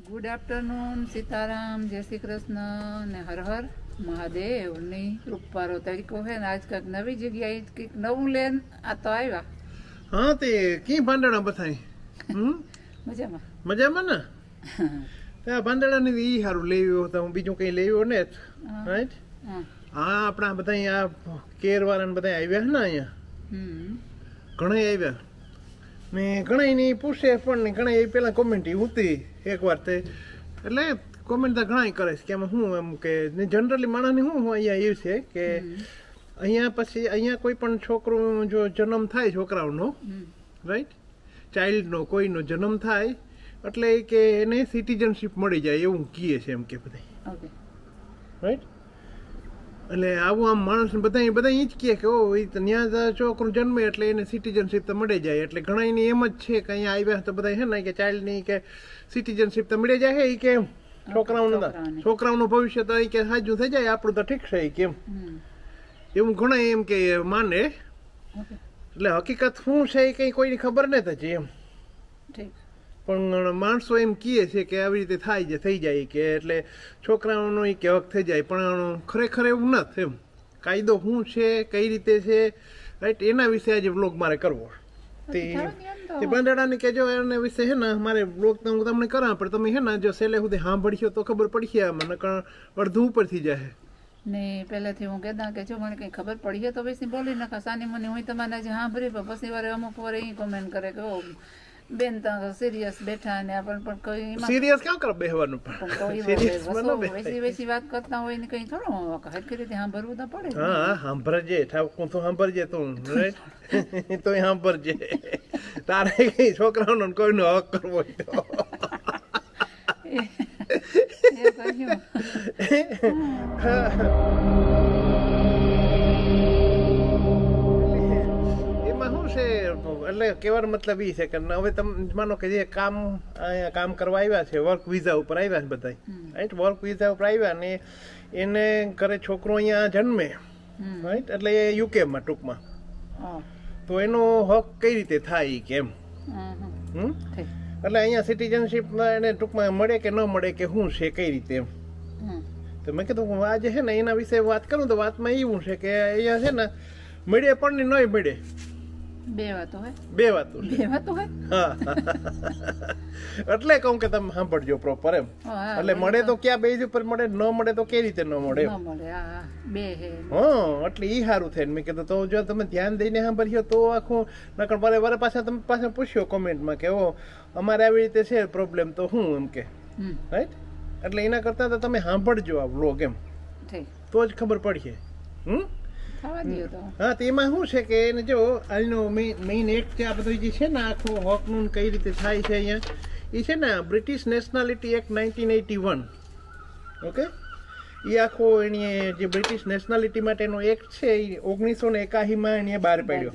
Good afternoon, Sitaram, જય શ્રી કૃષ્ણ ને હર હર મહાદેવની રૂપારો તરીકો છે ને આજ કાંઈક નવી જગ્યાએ કંઈક નવું લેન આ તો આવ્યા. હા તે કી ભાંડણા બતાય મજામાં મજામાં ને ત્યાં ભાંડણા ને ઈ સારું લેવ્યો તો બીજું કઈ લેવ્યો ને રાઈટ. હા આપણા બધા આ કેર વાળા બધા આવ્યા ને અહીંયા ઘણા આવ્યા ને ઘણા ની પૂછે પણ ને ઘણા પેલા કોમેન્ટ ઉતરી એક વાર તે એટલે કોમેન્ટ તો ઘણા કરે છે કે એમાં હું એમ કે જનરલી માણસની હું અહીંયા એવું છે કે અહીંયા પછી અહીંયા કોઈ પણ છોકરું જો જન્મ થાય છોકરાઓનો રાઈટ ચાઇલ્ડનો કોઈનો જન્મ થાય એટલે કે એને સિટીઝનશીપ મળી જાય એવું કહે છે એમ કે બધા રાઈટ. એટલે આવું આમ માણસ બધા એ જ કહે કે ઓ ત્યાં છોકરું જન્મે એટલે એને સિટીઝનશીપ તો મળી જાય. એટલે ઘણા એની એમ જ છે કે અહીંયા આવ્યા તો બધા છે ને કે ચાઇલ્ડની કે સિટીઝનશીપ તો મળી જાય એ કે છોકરાઓનું ભવિષ્ય તો કે સાજું થઈ જાય આપણું તો ઠીક છે કેમ એવું ઘણા એમ કે માને. એટલે હકીકત શું છે એ કઈ કોઈની ખબર નથી એમ પણ માણસો એમ કહે છે કે આવી રીતે થાય છે થઈ જાય કે એટલે છોકરાઓનો કે હક થઈ જાય પણ ખરેખર એવું નથી એમ. કાયદો શું છે કઈ રીતે છે રાઈટ એના વિશે આજે વ્લોગ મારે કરવો. તે બંધાડાને કે જો એના વિશે હે ને મારે વ્લોગ તો હું તમને કરા પણ તમે હે ને જો છેલ્લે સુધી સાંભળશો તો ખબર પડશે આમાં નકર અડધું ઉપરથી જાય ને પહેલાથી હું કહેતા કે જો મને કંઈ ખબર પડી તો પછી બોલી નાખા સાની મને હું તમારે આજે સાંભળી પણ પછી વારે અમુક વાર એ કોમેન્ટ કરે કે બેન તો સિરિયસ બેઠા ને પણ કોઈ સિરિયસ કેમ કરે બેહવાનું વેસી વેસી વાત કરતા હોય ને કઈ થોડું હરખી રીતે સાંભળવું તો પડે. હા સાંભળજે ઠાકું તો સાંભળજે તું રાઈટ તો સાંભળજે તારે કઈ છોકરાઓનો કોઈનો હક કરવો હોય તો એટલે કહેવાનો મતલબ એ છે કે હવે તમે માનો કે જે કામ અહીંયા કામ કરવા આવ્યા છે વર્ક વિઝા ઉપર આવ્યા છે બધા રાઈટ વર્ક વિઝા ઉપર આવ્યા ને એને ઘરે છોકરો અહીંયા જન્મે રાઈટ એટલે એ યુકેમાં ટૂંકમાં તો એનો હક કઈ રીતે થાય કેમ એટલે અહીંયા સિટીઝનશીપ એને ટૂંકમાં મળે કે ન મળે કે શું છે કઈ રીતે એમ. તો મેં કીધું આજે છે ને એના વિશે વાત કરું તો વાતમાં એવું છે કે અહીંયા છે ને મળે પણ ને નહીં મળે બે વાતો હા એટલે કહું કે તમે સાંભળજો પ્રોપર એમ. એટલે મળે તો ક્યાં બેઝ ઉપર મળે ન મળે તો કઈ રીતે ન મળે હા એટલે ઈ સારું થાય. મેં કીધું તો જો તમે ધ્યાન દઈને સાંભળ્યો તો આખું નકર વારે પાછા તમે પાછા પૂછ્યો કોમેન્ટમાં કે ઓ અમારે આવી રીતે છે પ્રોબ્લેમ તો શું એમ કે રાઈટ. એટલે એના કરતા તો તમે સાંભળજો આ વ્લોગ એમ તો જ ખબર પડશે. હા તો એમાં શું છે કે એને જો આનો મેઇન એક્ટ છે આ બધું જે છે ને આખું હકનું કઈ રીતે થાય છે અહીંયા એ છે ને બ્રિટિશ નેશનાલિટી એક્ટ 1981 ઓકે. એ આખો એની જે બ્રિટિશ નેશનાલિટી માટેનો એક્ટ છે એ 1981 એને બહાર પાડ્યો.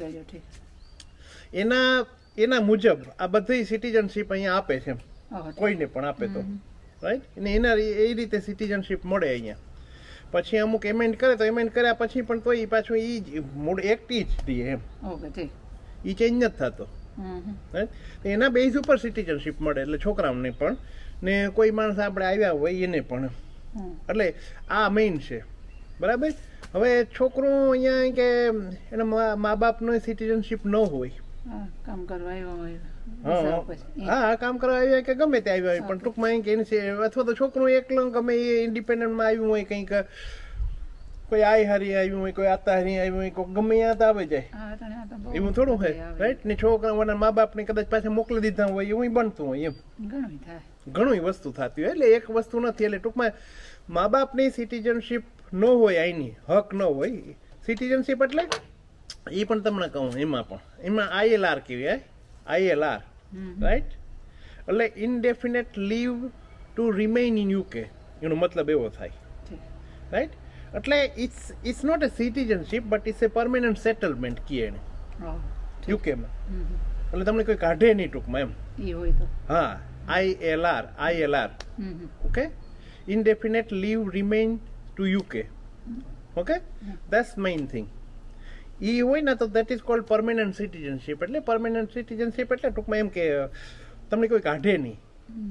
એના મુજબ આ બધી સિટીઝનશીપ અહીંયા આપે છે કોઈને પણ આપે તો રાઈટ. એના એ રીતે સિટીઝનશીપ મળે અહીંયા. પછી અમુક એમેન્ડ કરે તો એમેન્ડ કર્યા પછી પણ તો એ પાછું એ જ મૂળ એક્ટ જ દે એમ એ ચેન્જ નથી થતો. એના બેઝ ઉપર સિટીઝનશીપ મળે એટલે છોકરાઓને પણ ને કોઈ માણસ આપણે આવ્યા હોય એને પણ. એટલે આ મેઇન છે બરાબર. હવે છોકરું અહીંયા કે એના મા બાપનો સિટીઝનશીપ ન હોય કામ કરવા આવ્યા હોય હા કામ કરવા આવ્યા કે ગમે તે આવ્યા હોય પણ ટૂંકમાં કે અથવા તો છોકરું એકલું ગમે એ ઇન્ડિપેન્ડન્ટમાં આવ્યું હોય કંઈક કોઈ આઈ હારી આવ્યું હોય કોઈ આતા હારી આવ્યું હોય કોઈ ગમે ત્યાં તો આવે જાય એવું થોડું હોય રાઈટ. ને છોકરાઓના મા બાપને કદાચ પાછા મોકલી દીધા હોય એવું બનતું હોય એમ ઘણું વસ્તુ થતી હોય. એટલે એક વસ્તુ નથી એટલે ટૂંકમાં મા બાપની સિટીઝનશીપ ન હોય આઈની હક ન હોય. સિટીઝનશીપ એટલે એ પણ તમને કહું એમાં ILR કહેવાય ILR રાઈટ. એટલે indefinite leave to remain in UK એનો મતલબ એવો થાય રાઈટ. એટલે it's not a citizenship but it's a permanent settlement કહે એને યુકેમાં. એટલે તમને કોઈ કાઢે નહીં ટૂંકમાં એમ. હા ILR okay indefinite leave remain to UK okay that's main thing. એ હોય ને તો that is called permanent citizenship. એટલે પરમેનન્ટ સિટીઝનશીપ એટલે ટૂંકમાં એમ કે તમને કોઈ કાઢે નહીં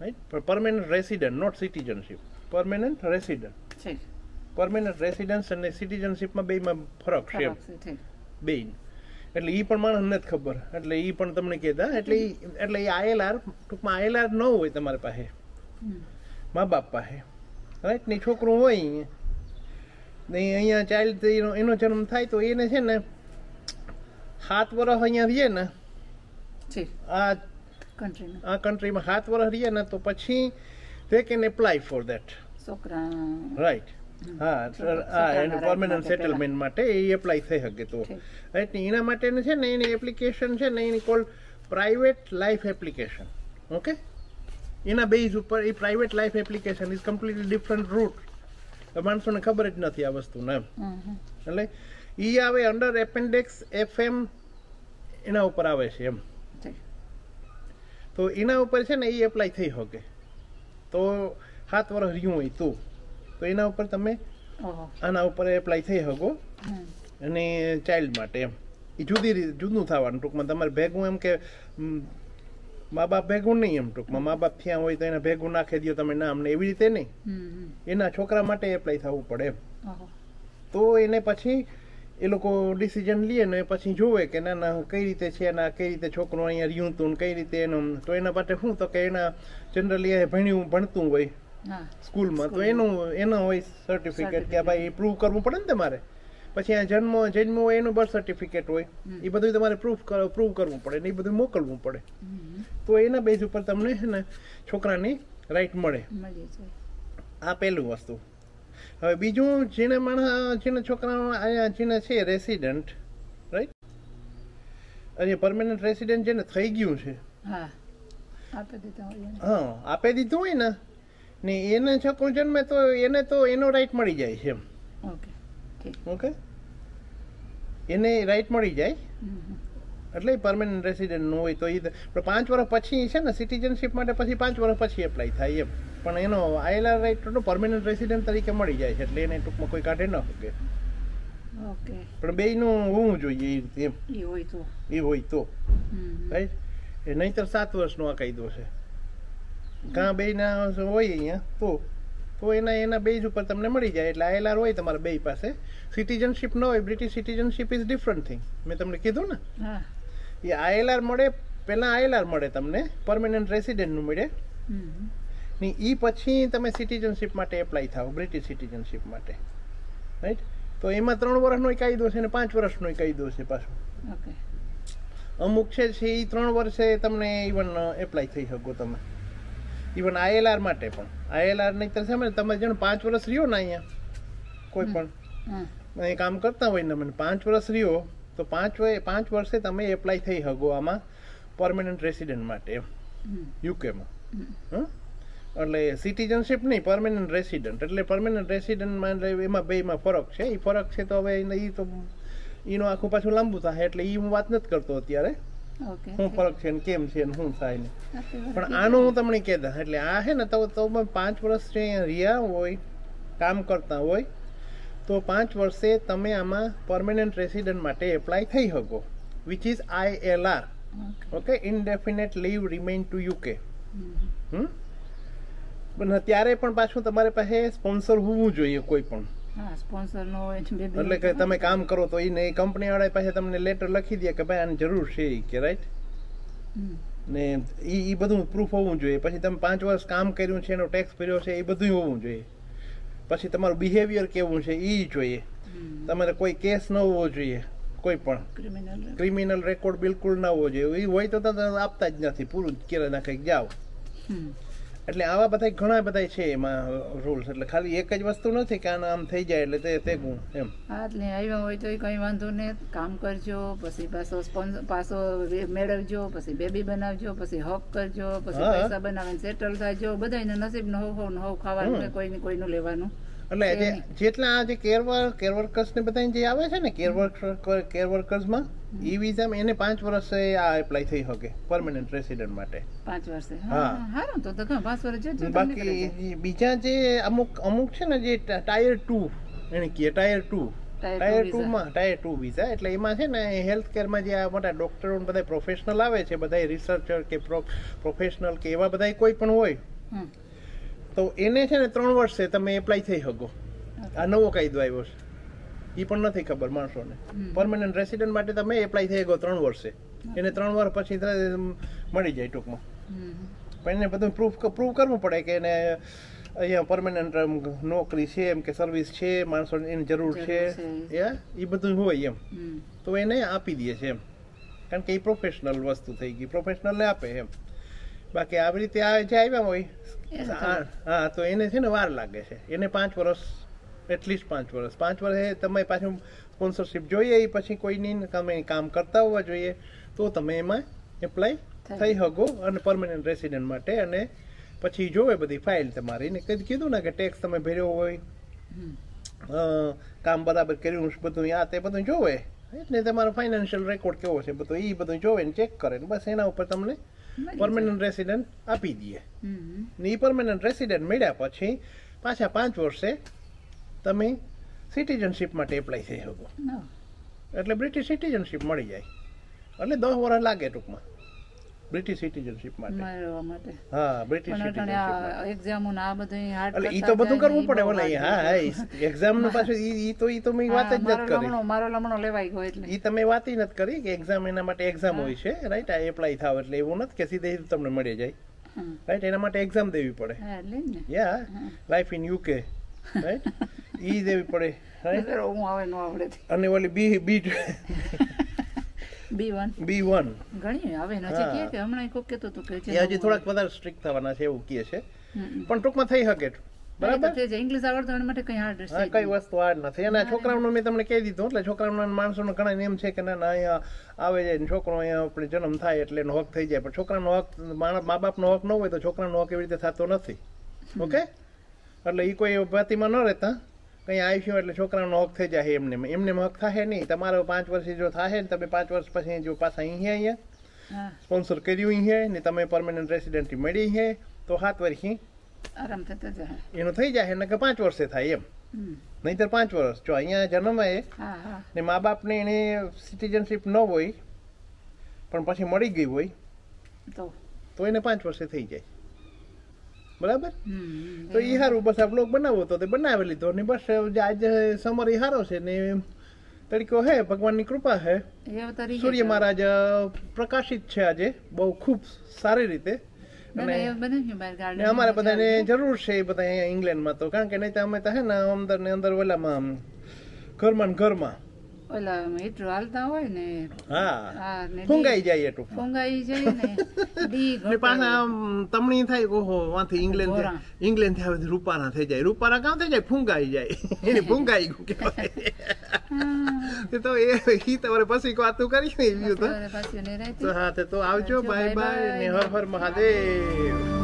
right, permanent resident, not citizenship, permanent resident. Permanent residence અને સિટીઝનશીપમાં બેમાં ફરક છે બે. એટલે એ પણ માણસ નથી ખબર, એટલે એ પણ તમને કહેતા. એટલે એ આઈએલઆર, ટૂંકમાં આઈએલઆર ન હોય તમારી પાસે, મા બાપ પાસે, રાઈટ, ને છોકરું હોય ને અહીંયા ચાઇલ્ડ એનો જન્મ થાય તો એને છે ને 7 વર્ષ અહીંયા રહીએ ને આ કન્ટ્રીમાં 7 વર્ષ રહીએ ને તો પછી તે કેન એપ્લાય ફોર ધેટ છોકરા, રાઈટ. હા, એને પરમેનન્ટ સેટલમેન્ટ માટે એ એપ્લાય થઈ શકે તો, રાઈટ. ને એના માટેનું છે ને એની એપ્લિકેશન છે ને એની called private life application. Okay, એના બેઝ ઉપર એ private life application is completely different route. માણસોને ખબર જ નથી આ વસ્તુને એમ. એટલે ઈ આવે અંડર એપેન્ડિક્સ FM, એના ઉપર આવે છે એમ. તો એના ઉપર છે ને એ એપ્લાય થઈ શકે તો 7 વર્ષ રહ્યું હોય તો એના ઉપર તમે આના ઉપર એપ્લાય થઈ શકો. અને ચાઇલ્ડ માટે એમ એ જુદું થવાનું. ટૂંકમાં તમારે ભેગું એમ કે મા બાપ ભેગું નહીં, એમ ટૂંકમાં મા બાપ થયા હોય તો એને ભેગું નાખી દો તમે નામ, ને એવી રીતે નહીં. એના છોકરા માટે એપ્લાય થવું પડે એમ. તો એને પછી એ લોકો ડિસિઝન લે ને પછી જોવે કે ના ના કઈ રીતે છે ને કઈ રીતે છોકરું અહીંયા રહ્યું તું કઈ રીતે એનું. તો એના માટે શું તો કે એના જનરલી ભણતું હોય સ્કૂલમાં, તો એનો હોય સર્ટિફિકેટ કે ભાઈ એ પ્રૂવ કરવું પડે ને તમારે. પછી આ જન્મ હોય એનું બર્થ સર્ટિફિકેટ હોય, એ બધું તમારે પ્રૂવ કરવું પડે ને એ બધું મોકલવું પડે. તો એના બેઝ ઉપર તમને છે ને છોકરાની રાઈટ મળે. આ પહેલું વસ્તુ. હવે બીજું, જેને છોકરા અહીંયા જેને છે રેસિડન્ટ, રાઈટ, અને પરમેનન્ટ રેસિડન્ટ જેને થઈ ગયું છે, હા આપી દીધું હોય ને એને છોકરું જન્મે તો એને તો એનો રાઈટ મળી જાય છે એમ. ઓકે, એને રાઈટ મળી જાય. એટલે પરમેનન્ટ રેસિડન્ટ નું હોય તો એ 5 વર્ષ પછી છે ને સિટીઝનશીપ માટે પછી 5 વર્ષ પછી એપ્લાય થાય એમ. પણ એનો આઈએલઆર રાઈટ પરમેનન્ટ રેસિડન્ટ તરીકે મળી જાય છે, એટલે એને ટૂંકમાં કોઈ કાઢે ન શકે. પણ બેયનું હોવું જોઈએ એ રીતે એમ. એ હોય તો રાઈટ. એ નહીતર 7 વર્ષનો આ કાયદો છે. કાં બેયના હોય અહીંયા તો એના બેઝ ઉપર તમને મળી જાય. એટલે આઈએલઆર હોય તમારા બે પાસે, સિટીઝનશીપ ન હોય. British citizenship is different thing. મેં તમને કીધું ને, એ આઈએલઆર મળે, પહેલા આઈએલઆર મળે તમને, પરમેનન્ટ રેસિડન્ટનું મળે ને એ પછી તમે સિટીઝનશીપ માટે એપ્લાય થાવ, બ્રિટિશ સિટીઝનશીપ માટે, રાઈટ. તો એમાં 3 વર્ષનો કાયદો છે ને 5 વર્ષનો કાયદો છે પાછો. અમુક છે એ 3 વર્ષે તમને ઇવન એપ્લાય થઈ શકો તમે, ઇવન આઈએલઆર માટે પણ. આઈએલઆર નહીં તો સમજ તમે જેને 5 વર્ષ રહ્યો ને અહીંયા કોઈ પણ કામ કરતા હોય ને, મને 5 વર્ષ રહ્યો તો 5 વર્ષે તમે એપ્લાય થઈ શકો આમાં પરમેનન્ટ રેસિડન્ટ માટે યુકેમાં. એટલે સિટીઝનશીપ નહીં, પરમેનન્ટ રેસિડન્ટ. એટલે પરમેનન્ટ રેસિડન્ટમાં એમાં બેમાં ફરક છે. એ ફરક છે તો હવે એ તો એનું આખું પાછું લાંબુ થાય, એટલે એ હું વાત નથી કરતો અત્યારે શું ફરક છે ને કેમ છે ને શું થાય ને. પણ આનું હું તમને કહેતા, એટલે આ છે ને તો 5 વર્ષ રહ્યા હોય, કામ કરતા હોય તો 5 વર્ષે તમે આમાં પરમેનન્ટ રેસિડન્ટ માટે એપ્લાય થઈ શકો, which is ILR. Okay, indefinite leave remain to UK. પણ ત્યારે પણ પાછું તમારી પાસે સ્પોન્સર હોવું જોઈએ કોઈ પણ. એટલે કે તમે કામ કરો તો એને કંપની વાળા પાસે તમને લેટર લખી દે કે ભાઈ આની જરૂર છે કે, રાઈટ. ને એ બધું પ્રૂફ હોવું જોઈએ. પછી તમે 5 વર્ષ કામ કર્યું છે, એનો ટેક્સ ભર્યો છે, એ બધું હોવું જોઈએ. પછી તમારું બિહેવિયર કેવું છે એ જોઈએ. તમારે કોઈ કેસ ન હોવો જોઈએ, કોઈ પણ ક્રિમિનલ રેકોર્ડ બિલકુલ ના હોવો જોઈએ. એ હોય તો તમે આપતા જ નથી, પૂરું જ કરી નાખે જાઓ. એટલે આવા બધા ઘણા બધા છે એમાં રૂલ્સ. એટલે ખાલી એક જ વસ્તુ નથી કે આના આમ થઈ જાય એટલે તે ગુણ એમ. હા, એટલે આવ્યા હોય તો કઈ વાંધો નહીં, કામ કરજો, પછી પાછો મેળવજો, પછી બેબી બનાવજો, પછી હક કરજો, પછી પૈસા બનાવીને સેટલ થાજો. બધાને નસીબ નો હોવ ખાવાનું, કોઈનું લેવાનું. એટલે જેટલા આ જે કેર વર્કર્સ ને બધા જે આવે છે ને કેર વર્કર્સમાં ઈ વિઝામાં એને 5 વર્ષે આ એપ્લાય થઈ શકે પરમેનન્ટ રેસિડન્ટ માટે. 5 વર્ષે? હા, હારું તો 5 વર્ષ. બાકી બીજા જે અમુક છે ને જે ટાયર 2 એને કહે, ટાયર 2 વિઝા. એટલે એમાં છે ને હેલ્થ કેરમાં જે આ મોટા ડોક્ટરો બધા પ્રોફેશનલ આવે છે, બધા રિસર્ચર કે પ્રોફેશનલ કે એવા બધા કોઈ પણ હોય તો એને છે ને 3 વર્ષે તમે એપ્લાય થઈ શકો. આ નવો કાયદો આવ્યો છે, એ પણ નથી ખબર માણસોને. પરમેનન્ટ રેસિડન્ટ માટે તમે એપ્લાય થઈ શકો 3 વર્ષે. એને 3 વર્ષ પછી મળી જાય ટૂંકમાં. પણ એને બધું પ્રૂવ કરવું પડે કે એને અહીંયા પરમેનન્ટ નોકરી છે એમ કે સર્વિસ છે, માણસોને એની જરૂર છે, એ બધું હોય એમ. તો એને આપી દે છે એમ, કારણ કે એ પ્રોફેશનલ વસ્તુ થઈ ગઈ, પ્રોફેશનલને આપે એમ. બાકી આવી રીતે જે આવ્યા હોય હા, તો એને છે ને વાર લાગે છે. એને 5 વર્ષ, એટલીસ્ટ 5 વર્ષ. 5 વર્ષે તમે પાછું સ્પોન્સરશિપ જોઈએ, એ પછી કોઈની તમે કામ કરતા હોવા જોઈએ, તો તમે એમાં એપ્લાય થઈ શકો અને પરમેનન્ટ રેસિડન્ટ માટે. અને પછી જોવે બધી ફાઇલ તમારી ને કીધું ને કે ટેક્સ તમે ભર્યો હોય, કામ બરાબર કર્યું બધું, આ તે બધું જોવે, એટલે તમારો ફાઇનાન્શિયલ રેકોર્ડ કેવો છે બધું, એ બધું જોવે ને ચેક કરે ને બસ એના ઉપર તમને પરમેનન્ટ રેસિડન્ટ આપી દઈએ. ને એ પરમેનન્ટ રેસિડન્ટ મળ્યા પછી પાછા 5 વર્ષે તમે સિટીઝનશીપ માટે એપ્લાય થઈ શકો. એટલે બ્રિટિશ સિટીઝનશીપ મળી જાય. એટલે 10 વર્ષ લાગે ટૂંકમાં બ્રિટિશ સિટીઝનશીપ માટે. હા, બ્રિટિશ સિટીઝનશીપ એક્ઝામ ને આ બધું એટલે ઈ તો બધું કરવું પડે. ઓલે હા, એક્ઝામ નું પાછું ઈ તો મેં વાત જ નથી કરી. મારો લમણો લેવાઈ ગયો એટલે ઈ તમે વાત જ નથી કરી કે એક્ઝામ, એના માટે એક્ઝામ હોય છે, રાઈટ? આ એપ્લાય થાવ એટલે એવું નથી કે સીધે તમને મળી જાય, રાઈટ? એના માટે એક્ઝામ દેવી પડે. યા લાઈફ ઇન યુકે, રાઈટ? ઈ દેવી પડે, રાઈટ? હું આવે નો આવડે. અને ઓલી બી B1 ઘણી આવે નથી કે હમણાં કોક કહેતો તો કે છે હજી થોડાક વધારે સ્ટ્રિક્ટ થવાના છે એવું કહે છે, પણ ટૂંકમાં થઈ શકે. બરાબર છે. ઇંગ્લિશ આવડતું એના માટે કઈ હાર્ડ નથી, કઈ વસ્તુ હાર્ડ નથી. અને છોકરાઓનું મેં તમને કહી દીધું, એટલે છોકરાઓના માણસોનો ઘણા એમ છે કે ના અહીંયા આવે જાય છોકરો, અહીંયા આપણે જન્મ થાય એટલે એનો હક થઈ જાય. પણ છોકરાનો હક, મા બાપનો હક ન હોય તો છોકરાનો હક એવી રીતે થતો નથી. ઓકે? એટલે એ કોઈ વાતીમાં ન રહેતા કઈ આવીશું એટલે છોકરાનો હક થઈ જાય. એમને હક થાય નહીં. તમારો 5 વર્ષથી જો થાય ને તમે 5 વર્ષ પછી જો પાછા અહીંયા સ્પોન્સર કર્યું અહીંયા ને તમે પરમેનન્ટ રેસિડેન્સી મળી અહીંયા, તો 7 વર્ષથી આરામ થતા જાય એનું થઈ જાય. ને કે 5 વર્ષે થાય એમ, નહીંતર 5 વર્ષ જો અહીંયા જન્માય ને મા બાપને એને સિટીઝનશીપ ન હોય પણ પછી મળી ગઈ હોય તો એને 5 વર્ષે થઈ જાય. બરાબર? તો એ સારું. બસ આ બ્લોગ બનાવો તો તે બનાવી લીધો ને બસ. આજે સમર એ સારો છે ને તડકો હે, ભગવાનની કૃપા હે. સૂર્ય મહારાજ પ્રકાશિત છે આજે બહુ ખૂબ સારી રીતે. અને અમારે બધાને જરૂર છે એ બધા અહીંયા ઇંગ્લેન્ડમાં તો, કારણ કે નહીં તો અમે તો હે ને અંદર ને અંદર ઓલામાં ઘરમાં ઓલા હીટર હાલતા હોય ને ફૂંગાઈ જાય, એટલું ફૂંગાઈ જાય ને પાછા તમણી થાય. ઓહો, વાંથી ઇંગ્લેન્ડ થી આવે રૂપારા થઈ જાય. રૂપારા કામ થઈ જાય, ફૂંગાઈ જાય. એને ફૂંગાઈ ગયું કહેવાય. તો એ તમારે પછી વાતું કરી ને. હા, તો આવજો. બાય બાય ને હર હર મહાદેવ.